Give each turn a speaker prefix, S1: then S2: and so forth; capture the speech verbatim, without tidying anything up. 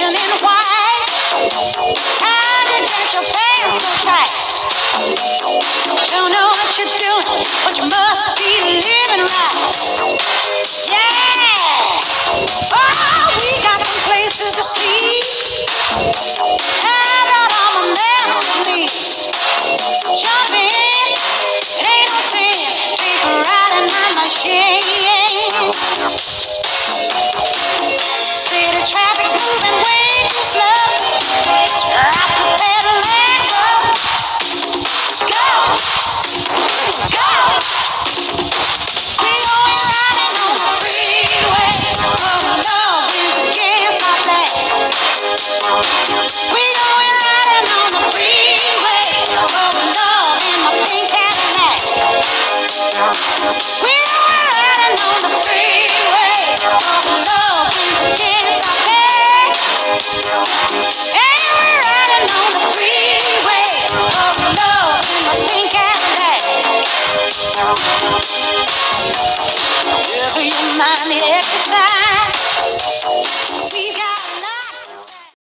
S1: in white. How did get your pants so tight? Don't know what you're doing, but you must be living right. Yeah. Oh, we got some places to see. How about all my maps with me? So jump in, it ain't no sin. Take a ride in my machine. City traffic's moving way too slow. Drop the pedal and go. Go, go. We going riding on the freeway. Oh Lord, winds against our back. We going riding on the freeway. Oh Lord, in my pink Cadillac. We going riding on the freeway. Oh Lord, winds against our back.